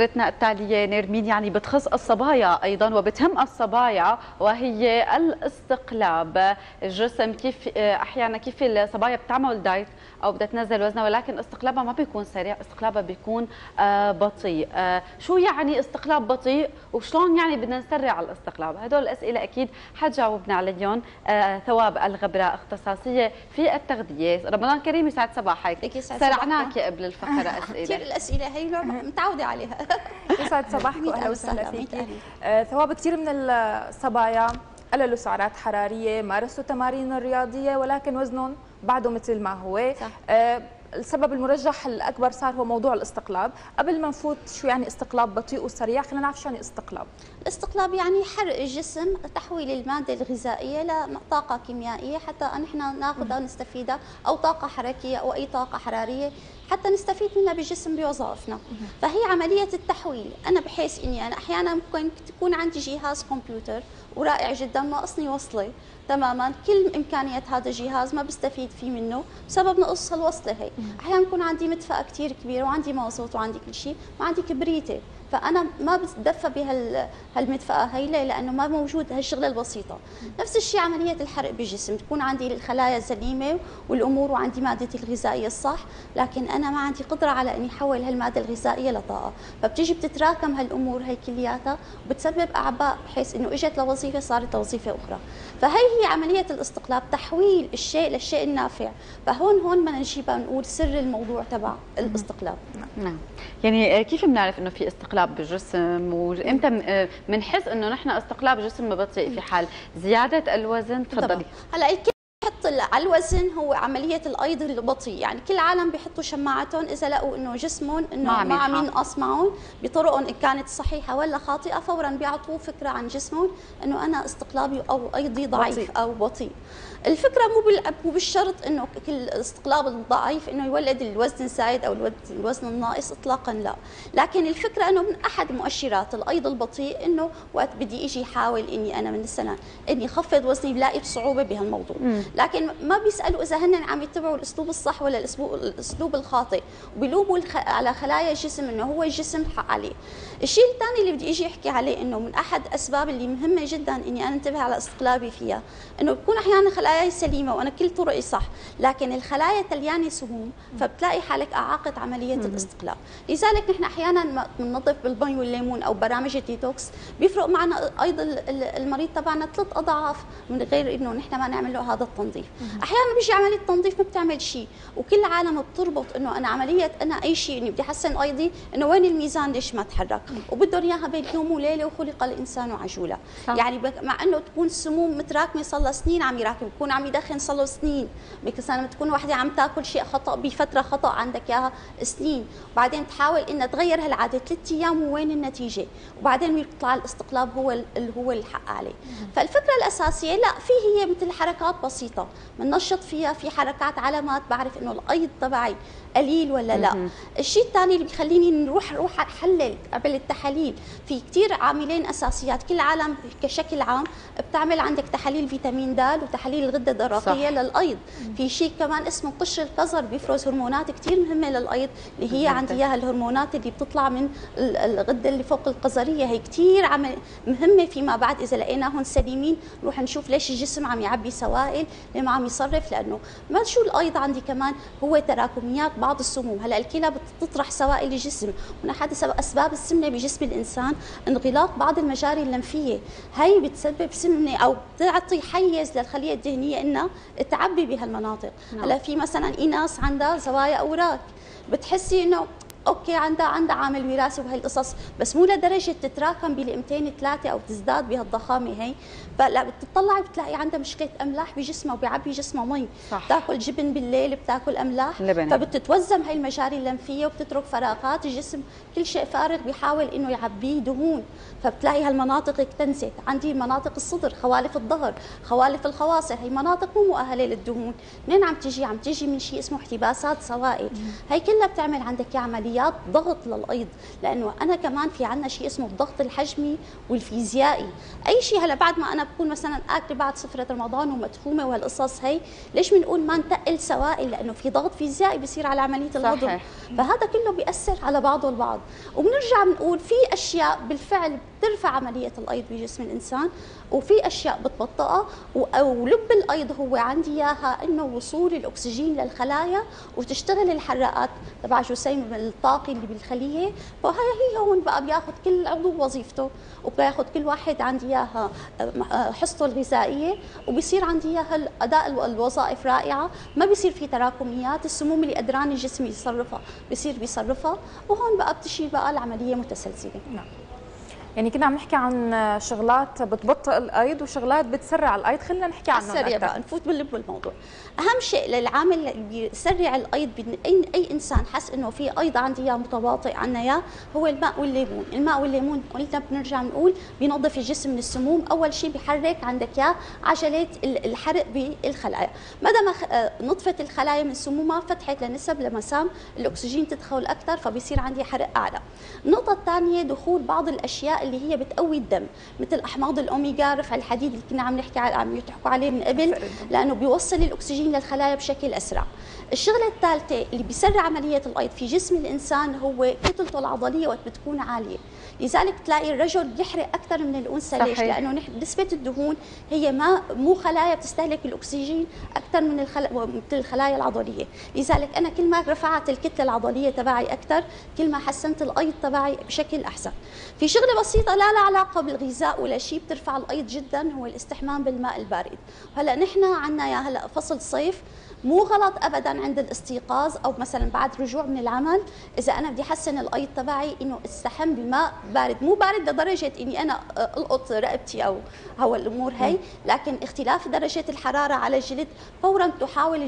فقرتنا التالية نرمين يعني بتخص الصبايا أيضا وبتهم الصبايا، وهي الاستقلاب. الجسم كيف أحيانا كيف الصبايا بتعمل دايت أو بدها تنزل وزنها، ولكن استقلابها ما بيكون سريع، استقلابها بيكون بطيء. شو يعني استقلاب بطيء وشلون يعني بدنا نسرع الاستقلاب؟ هدول الأسئلة أكيد حتجاوبنا عليهم ثواب الغبراء، اختصاصية في التغذية. رمضان كريم، يسعد صباحك. سرعناك قبل الفقرة أسئلة كثير الأسئلة هي متعودة عليها. يسعد صباحك واهلا وسهلا فيكي. ثواب كثير من الصبايا قللوا سعرات حراريه، مارسوا تمارين الرياضيه، ولكن وزنهم بعده مثل ما هو. صح. السبب المرجح الاكبر صار هو موضوع الاستقلاب. قبل ما نفوت شو يعني استقلاب بطيء وسريع، خلينا نعرف شو يعني استقلاب. الاستقلاب يعني حرق الجسم، تحويل الماده الغذائيه لطاقه كيميائيه حتى نحن ناخذها ونستفيدها، او طاقه حركيه او اي طاقه حراريه حتى نستفيد منها بالجسم بوظائفنا. فهي عمليه التحويل. انا بحيث اني انا احيانا ممكن تكون عندي جهاز كمبيوتر ورائع جدا، ناقصني وصله تماما، كل امكانيات هذا الجهاز ما بستفيد فيه منه بسبب نقص الوصله هي. احيانا بكون عندي مدفأة كثير كبيره وعندي مازوت وعندي كل شيء، ما عندي كبريته، فانا ما بتدفى بهالمدفأة هي لانه ما موجود هالشغله البسيطه. نفس الشيء عمليه الحرق بالجسم، تكون عندي الخلايا سليمه والامور وعندي مادتي الغذائيه الصح، لكن انا ما عندي قدره على اني احول هالماده الغذائيه لطاقه، فبتيجي بتتراكم هالامور هي كلياتها وبتسبب اعباء، بحيث انه اجت لوظيفه صارت لوظيفه اخرى. فهي عمليه الاستقلاب، تحويل الشيء للشيء النافع. فهون بدنا نجيبها نقول سر الموضوع تبع الاستقلاب. نعم. يعني كيف بنعرف انه في استقلاب بالجسم، وامتى بنحس انه نحن استقلاب جسم بطيء؟ في حال زياده الوزن. تفضلي. هلا بحط على الوزن هو عمليه الايض البطيء، يعني كل العالم بيحطوا شماعتهم اذا لقوا انه جسمهم انه ما عم ينقص معهم بطرقهم ان كانت صحيحه ولا خاطئه، فورا بيعطوا فكره عن جسمهم انه انا استقلابي او ايضي ضعيف او بطيء. الفكره مو بالشرط انه كل الاستقلاب الضعيف انه يولد الوزن الزايد او الوزن الناقص، اطلاقا لا. لكن الفكره انه من احد مؤشرات الايض البطيء انه وقت بدي اجي احاول اني انا من السنه اني اخفض وزني بلاقي بصعوبه بهالموضوع. لكن ما بيسالوا اذا هن عم يتبعوا الاسلوب الصح ولا الاسلوب الخاطئ، وبيلوموا على خلايا الجسم انه هو الجسم حق عليه. الشيء الثاني اللي بدي اجي احكي عليه انه من احد اسباب اللي مهمه جدا اني انا انتبه على استقلابي فيها، انه بكون احيانا خلاياي سليمه وانا كل طرقي صح، لكن الخلايا تليانه سموم، فبتلاقي حالك اعاقت عمليه الاستقلاب. لذلك نحن احيانا بننظف بالبن والليمون او برامج الديتوكس، بيفرق معنا ايضا المريض تبعنا 3 اضعاف من غير انه نحن ما نعمل له هذا التنظيف. احيانا بيجي عمليه تنظيف ما بتعمل شيء، وكل العالم بتربط انه انا عمليه انا اي شيء اني بدي احسن ايضي، انه وين الميزان ليش ما تحرك، وبدهم اياها بين يوم وليله وخلق الانسان عجولا. يعني مع انه تكون السموم متراكمه صار لها سنين عم يراكم، بكون عم يدخن صار له سنين، بس لما تكون وحده عم تاكل شيء خطا بفتره خطا عندك اياها سنين، وبعدين تحاول انها تغير هالعاده 3 ايام ووين النتيجه، وبعدين بيطلع الاستقلاب هو الحق عليه. فالفكره الاساسيه لا، في هي مثل حركات بسيطه بننشط فيها، في حركات علامات بعرف انه الايض تبعي قليل ولا لا. الشيء الثاني اللي بيخليني نروح احلل قبل التحاليل، في كثير عاملين اساسيات كل العالم كشكل عام بتعمل عندك تحاليل فيتامين د وتحاليل الغده الدرقيه للايض. في شيء كمان اسمه قشر القزر بيفرز هرمونات كثير مهمه للايض، اللي هي عندي اياها الهرمونات اللي بتطلع من الغده اللي فوق القزريه، هي كثير مهمه فيما بعد اذا لقيناهم سليمين نروح نشوف ليش الجسم عم يعبي سوائل، ليه ما عم يصرف، لانه ما شو الايض عندي كمان هو تراكميات بعض السموم. هلا الكلى بتطرح سوائل الجسم، من احد اسباب السمنه بجسم الانسان انغلاق بعض المجاري اللمفيه، هي بتسبب سمنه او بتعطي حيز للخليه الدهنيه انها تعبي بهالمناطق. هلا في مثلا اناث عندها زوايا اوراق، بتحسي انه اوكي عندها عامل وراثي وهي القصص، بس مو لدرجه تتراكم بلقمتين 3 او تزداد بهالضخامه هي. فلا بتطلعي بتلاقي عندها مشكله املاح بجسمها وبيعبي جسمها مي، بتاكل جبن بالليل، بتاكل املاح، فبتتوزم هي المجاري اللمفيه وبتترك فراغات، الجسم كل شيء فارغ بيحاول انه يعبيه دهون، فبتلاقي هالمناطق اكتنست. عندي مناطق الصدر، خوالف الظهر، خوالف الخواصر، هي مناطق مو مؤهله للدهون. منين عم تجي؟ عم تجي من شيء اسمه احتباسات سوائل، هي كلها بتعمل عندك عمليه عمليات ضغط للايض، لانه انا كمان في عندنا شيء اسمه الضغط الحجمي والفيزيائي. اي شيء هلا بعد ما انا بكون مثلا اكله بعد سفره رمضان ومدفومه وهالقصص هي، ليش بنقول ما نتقل سوائل؟ لانه في ضغط فيزيائي بيصير على عمليه الهضم، فهذا كله بيأثر على بعضه البعض. وبنرجع بنقول في اشياء بالفعل بترفع عمليه الايض بجسم الانسان، وفي اشياء بتبطئها، ولب الايض هو عندي اياها انه وصول الاكسجين للخلايا وتشتغل الحراقات تبع جسيم الطاقي اللي بالخليه. فهي هون بقى بياخذ كل عضو وظيفته، وبياخذ كل واحد عندي اياها حصته الغذائيه، وبصير عندي اياها اداء الوظائف رائعه، ما بيصير في تراكميات، السموم اللي قدران الجسم يصرفها بيصرفها، وهون بقى بتشي بقى العمليه متسلسله. نعم. يعني كنا عم نحكي عن شغلات بتبطئ الايض وشغلات بتسرع الايض، خلينا نحكي عنهم سريع بقى، نفوت باللب الموضوع. اهم شيء للعامل اللي بيسرع الايض، اي انسان حس انه في ايض عندي اياه متباطئ عنا اياه، هو الماء والليمون. الماء والليمون قلنا بنرجع بنقول بينظف الجسم من السموم. اول شيء بيحرك عندك اياه عجله الحرق بالخلايا، مدى ما نطفت الخلايا من سمومها فتحت لنسب لمسام الاكسجين تدخل اكثر، فبيصير عندي حرق اعلى. النقطه الثانيه دخول بعض الاشياء اللي هي بتقوي الدم، مثل احماض الاوميجا، رفع الحديد اللي كنا عم يحكوا عليه من قبل، لانه بيوصل الاكسجين للخلايا بشكل اسرع. الشغله الثالثه اللي بيسرع عمليه الايض في جسم الانسان هو كتلته العضليه وقت بتكون عاليه، لذلك تلاقي الرجل بيحرق اكثر من الانثى. ليش؟ لانه نسبه الدهون هي مو خلايا بتستهلك الاكسجين اكثر من الخلايا العضليه، لذلك انا كل ما رفعت الكتله العضليه تبعي اكثر كل ما حسنت الايض تبعي بشكل احسن. في شغله بسيطه لا لها علاقه بالغذاء ولا شيء بترفع الايض جدا، هو الاستحمام بالماء البارد. هلا نحن عندنا يا هلا فصل صيف، مو غلط ابدا عند الاستيقاظ او مثلا بعد رجوع من العمل، اذا انا بدي احسن الايض تبعي انه استحم بماء بارد، مو بارد لدرجه اني انا القط رقبتي او هو الامور هي، لكن اختلاف درجه الحراره على الجلد فورا تحاول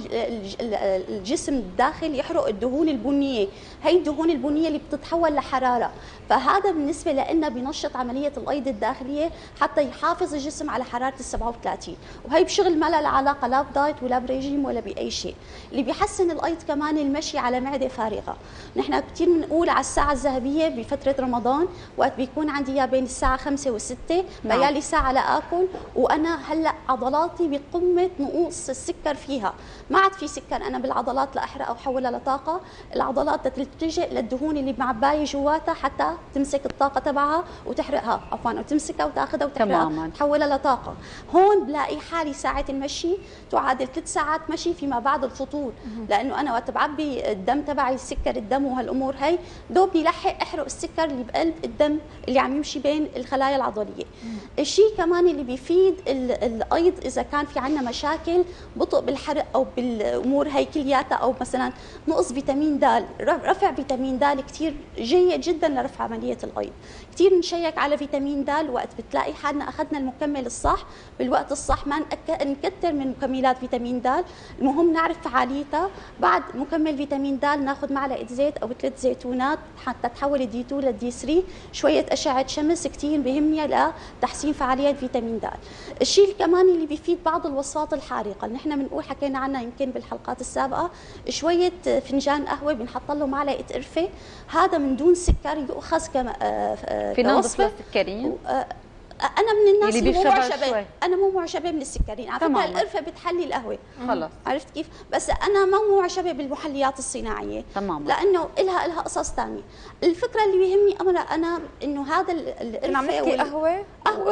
الجسم الداخل يحرق الدهون البنيه، هي الدهون البنيه اللي بتتحول لحراره، فهذا بالنسبه لنا بنشط عمليه الايض الداخليه حتى يحافظ الجسم على حراره ال 37، وهي بشغل ما لها علاقه لا بدايت ولا بريجيم ولا باي شيء. اللي بيحسن الايض كمان المشي على معده فارغه، نحن كثير بنقول على الساعه الذهبيه بفتره رمضان وقت بيكون عندي اياه بين الساعه 5 و6 بيالي ساعه لاكل، وانا هلا عضلاتي بقمه نقوص السكر فيها، ما عاد في سكر انا بالعضلات لاحرقها واحولها لطاقه، العضلات تلتجئ للدهون اللي معبايه جواتها حتى تمسك الطاقه تبعها وتحرقها، عفوا او تمسكها وتاخذها وتحرقها تحولها لطاقه. هون بلاقي حالي ساعه المشي تعادل 3 ساعات مشي فيما بعد الفطور، لانه انا وقت بعبي الدم تبعي السكر الدم وهالامور هي دوبني لحق احرق السكر اللي بقلب الدم اللي عم يمشي بين الخلايا العضليه. الشيء كمان اللي بيفيد الايض اذا كان في عندنا مشاكل بطء بالحرق او بالامور هي كلياتها، او مثلا نقص فيتامين د، رفع فيتامين د كثير جيد جدا لرفع عمليه الايض. كثير نشيك على فيتامين د وقت بتلاقي حالنا اخذنا المكمل الصح بالوقت الصح، ما نكتر من مكملات فيتامين د، المهم نعرف فعاليتها. بعد مكمل فيتامين د ناخذ معلقه زيت او 3 زيتونات حتى تحول الدي 2 للدي 3، شويه اشعه شمس كثير بهمني لتحسين فعاليه فيتامين د. الشيء كمان اللي بيفيد بعض الوصفات الحارقه اللي نحن بنقول حكينا عنها يمكن بالحلقات السابقه، شويه فنجان قهوه بنحط له معلقه قرفه، هذا من دون سكر يؤخذ فينا نضيف له سكرين. انا من الناس اللي مو معجبه، انا مو معجبه من السكرين، على فكره القرفه بتحلي القهوه خلص، عرفت كيف؟ بس انا مو معجبه بالمحليات الصناعيه تماما، لانه لها قصص ثانيه. الفكره اللي بيهمني انا انه هذا القرفه عم نحكي قهوه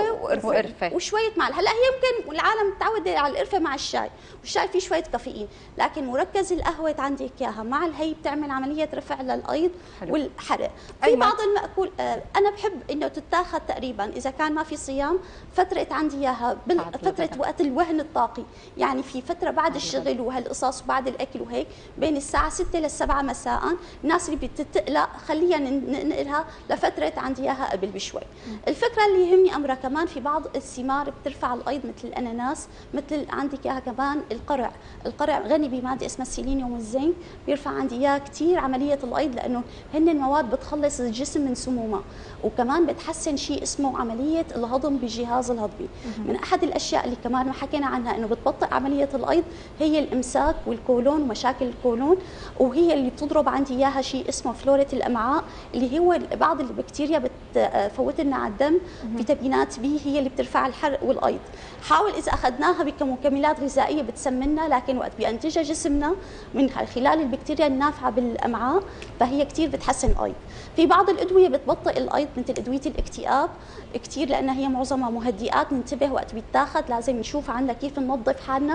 وقرفه وشويه مع هلا هي يمكن العالم متعوده على القرفه مع الشاي، والشاي فيه شويه كافيين، لكن مركز القهوه عندك اياها مع الهي بتعمل عمليه رفع للايض والحرق. في بعض المأكول انا بحب انه تتاخذ تقريبا اذا كان ما في صيام فتره عندي اياها فتره وقت الوهن الطاقي، يعني في فتره بعد الشغل وهالقصص وبعد الاكل وهيك بين الساعه 6 ل 7 مساء، الناس اللي بتتقلق خلينا ننقلها لفتره عندي اياها قبل بشوي. الفكره اللي يهمني بالمره كمان في بعض الثمار بترفع الايض مثل الاناناس، مثل عندك اياها كمان القرع، القرع غني بماده اسمها السيلينيوم والزنك، بيرفع عندي اياها كثير عمليه الايض لانه هن المواد بتخلص الجسم من سمومه، وكمان بتحسن شيء اسمه عمليه الهضم بالجهاز الهضمي. من احد الاشياء اللي كمان ما حكينا عنها انه بتبطئ عمليه الايض هي الامساك والكولون ومشاكل الكولون، وهي اللي بتضرب عندي اياها شيء اسمه فلورة الامعاء اللي هو بعض البكتيريا بتفوت لنا على الدم فيتامينات بي هي اللي بترفع الحرق والايض. حاول اذا اخذناها بكمكملات غذائيه بتسمننا، لكن وقت بينتجها جسمنا من خلال البكتيريا النافعه بالامعاء فهي كثير بتحسن الايض. في بعض الادويه بتبطئ الايض مثل ادويه الاكتئاب كثير لانها هي معظمها مهدئات، ننتبه وقت بيتاخذ لازم نشوف عنا كيف ننظف حالنا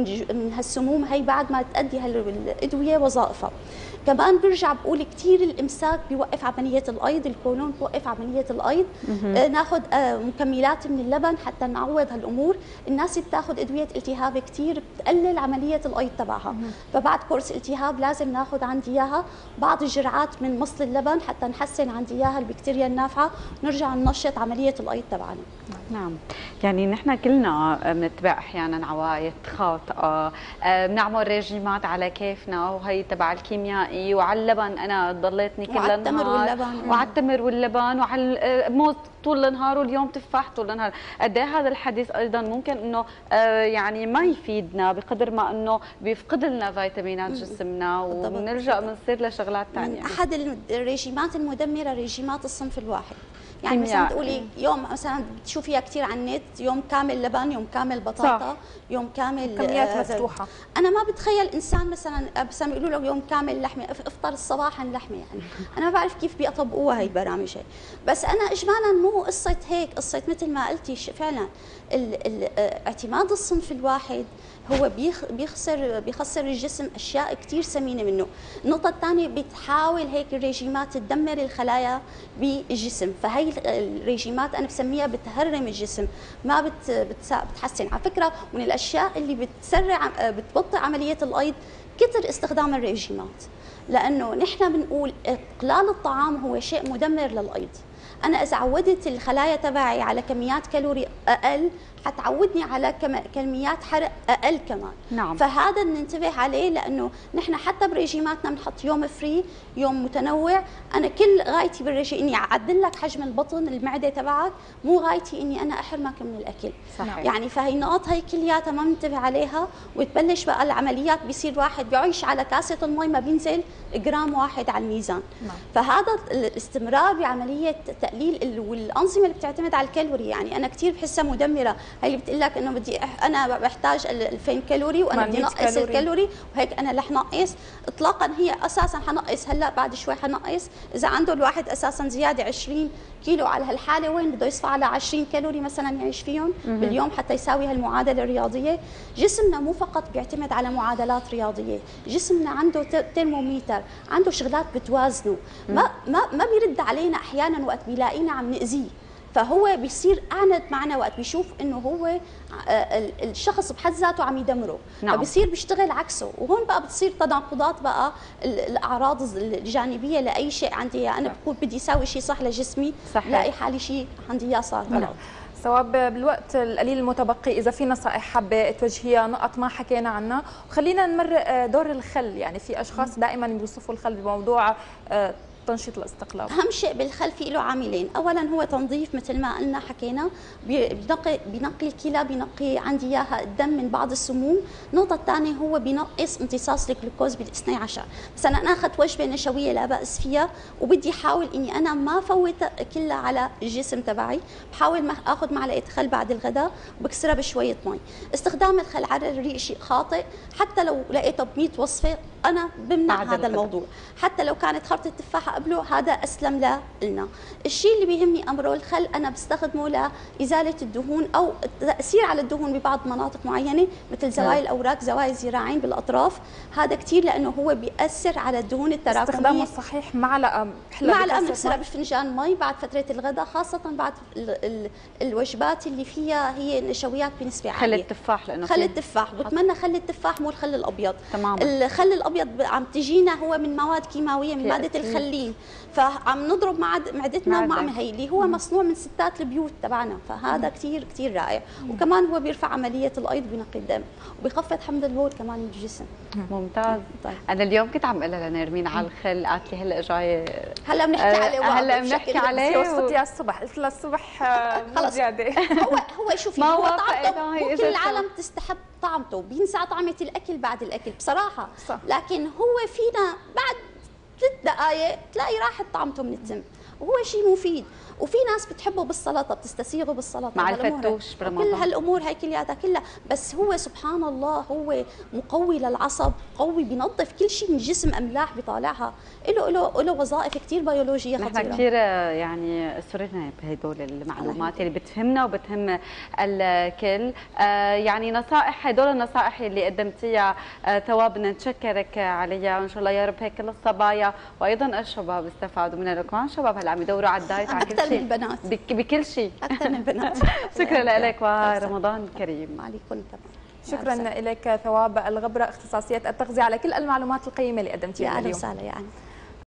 من هالسموم هي بعد ما تؤدي هالادويه وظائفها. كمان برجع بقول كثير الامساك بيوقف عمليه الايض، الكولون بيوقف عمليه الايض. ناخذ مكملات من اللبن حتى نعوض هالامور. الناس اللي بتاخذ ادويه التهاب كثير بتقلل عمليه الايض تبعها، فبعد كورس التهاب لازم ناخذ عندي اياها بعض الجرعات من مصل اللبن حتى نحسن عندي اياها البكتيريا النافعه ونرجع ننشط عمليه الايض تبعنا. نعم، يعني نحن كلنا بنتبع احيانا عوايد خاطئه، بنعمل ريجيمات على كيفنا وهي تبع الكيميائي، وعلى اللبن انا ضليتني كل النهار، وعلى التمر واللبن، وعلى الموز طول النهار، واليوم تفاح طول النهار. قد ايه هذا الحديث ايضا ممكن انه يعني ما يفيدنا بقدر ما انه بيفقد لنا فيتامينات جسمنا وبنرجع بنصير لشغلات ثانيه. احد الريجيمات المدمره ريجيمات الصنف الواحد، يعني مثلا تقولي يوم مثلا بتشوفيها كثير على النت، يوم كامل لبن، يوم كامل بطاطا، صح. يوم كامل كميات مفتوحه. انا ما بتخيل انسان مثلا بيقولوا له يوم كامل لحمه، افطر صباحا لحمه، يعني انا ما بعرف كيف بيطبقوها هي البرامج هي. بس انا اجمالا مو قصه هيك، قصه مثل ما قلتي فعلا اعتماد الصنف الواحد هو بيخسر الجسم اشياء كثير ثمينه منه. النقطه الثانيه بتحاول هيك الريجيمات تدمر الخلايا بالجسم، فهي الريجيمات انا بسميها بتهرم الجسم، ما بتحسن. على فكره من الاشياء اللي بتبطئ عمليه الايض كثر استخدام الريجيمات، لانه نحن بنقول اقلال الطعام هو شيء مدمر للايض. انا اذا عودت الخلايا تبعي على كميات كالوري اقل حتعودني على كميات حرق اقل كمان. نعم. فهذا ننتبه عليه، لانه نحن حتى بريجيماتنا بنحط يوم فري، يوم متنوع. انا كل غايتي بالريجيم اني اعدل لك حجم البطن المعده تبعك، مو غايتي اني انا احرمك من الاكل. صحيح. يعني فهي النقط هي كلياتها ما بننتبه عليها، وتبلش بقى العمليات بيصير واحد بيعيش على كاسه المي ما بينزل جرام واحد على الميزان. نعم. فهذا الاستمرار بعمليه تقليل والانظمه اللي بتعتمد على الكالوري، يعني انا كثير بحسها مدمره، هي اللي بتقول لك انه انا بحتاج 2000 كالوري وانا بدي نقص الكالوري وهيك انا رح نقص. اطلاقا هي اساسا حنقص هلا بعد شوي حنقص. اذا عنده الواحد اساسا زياده 20 كيلو على هالحاله، وين بده يصفى على 20 كالوري مثلا يعيش فيهم باليوم حتى يساوي هالمعادله الرياضيه. جسمنا مو فقط بيعتمد على معادلات رياضيه، جسمنا عنده ترمومتر، عنده شغلات بتوازنه، ما بيرد علينا احيانا وقت بيلاقينا عم نأذيه، فهو بيصير اعند معنا وقت بيشوف انه هو الشخص بحد ذاته عم يدمره. نعم. فبصير بيشتغل عكسه، وهون بقى بتصير تناقضات بقى الاعراض الجانبيه لاي شيء عندي. انا بكون بدي اسوي شيء صح لجسمي، لاقي حالي شيء عندي اياه صار غلط. ثواب، بالوقت القليل المتبقي اذا في نصائح حابه توجهيها، نقط ما حكينا عنها، وخلينا نمر دور الخل. يعني في اشخاص دائما بيوصفوا الخل بموضوع تنشيط الاستقلاب. اهم شيء بالخل في له عاملين، اولا هو تنظيف مثل ما قلنا حكينا، بنقي الكلى، بنقي عندي اياها الدم من بعض السموم. النقطه الثانيه هو بنقص امتصاص الجلوكوز بال12 عشر. مثلا انا اخذت وجبه نشويه لا باس فيها وبدي احاول اني انا ما فوت كلها على الجسم تبعي، بحاول ما اخذ معلقه خل بعد الغداء وبكسرها بشويه مي. استخدام الخل على الريق شيء خاطئ، حتى لو لقيته ب 100 وصفه انا بمنع هذا الموضوع، حتى لو كانت خرطه التفاحه قبله هذا اسلم لنا. الشيء اللي بيهمني امره الخل انا بستخدمه لازاله الدهون او التاثير على الدهون ببعض مناطق معينه مثل زوايا الاوراق، زوايا الذراعين بالاطراف، هذا كثير لانه هو بياثر على الدهون التراكميه. استخدامه الصحيح معلقه بنكسرها بفنجان مي بعد فتره الغداء، خاصه بعد الوجبات اللي فيها هي نشويات بنسبه عاليه. خل التفاح، لانه خل التفاح، بتمنى خل التفاح مو الخل الابيض. تماما. الخل الابيض عم تجينا هو من مواد كيماويه، من ماده الخليه مستحيل. فعم نضرب معدتنا ومع هي اللي هو مصنوع من ستات البيوت تبعنا، فهذا كثير كثير رائع. وكمان هو بيرفع عمليه الايض بنقي الدم وبيخفض حمض البول كمان من الجسم. ممتاز. طيب. انا اليوم كنت عم اقول لنرمين على الخل، قالت لي هلا جايه هلا بنحكي عليه، هلا بنحكي عليه وصفتي الصبح، قلت لها الصبح خلص زياده. هو شوفي هو طعمته كل العالم تستحب طعمته، بينسى طعمه الاكل بعد الاكل بصراحه صح. لكن هو فينا بعد 3 دقائق تلاقي راحت طعمته من التم، وهو شيء مفيد. وفي ناس بتحبه بالسلطه، بتستسيغه بالسلطه مع الفتوش برمضان، كل هالامور هي كلياتها كلها. بس هو سبحان الله هو مقوي للعصب، قوي، بينظف كل شيء من الجسم، املاح بيطالعها، له وظائف كثير بيولوجيه خطيره. نحن كثير يعني سرنا بهدول المعلومات اللي بتفهمنا وبتهم الكل. يعني نصائح، هدول النصائح اللي قدمتيها ثواب بدنا نتشكرك عليها، وان شاء الله يا رب هيك كل الصبايا وايضا الشباب استفادوا منها. كمان شباب هلا عم يدوروا على الدايت على كل شيء، البنات بكل شيء اكثر من البنات. شكرا لك ورمضان كريم. عليكم كمان. شكرا لك ثواب الغبره، اختصاصيه التغذيه، على كل المعلومات القيمه اللي قدمتيها اليوم. يا اهلا وسهلا.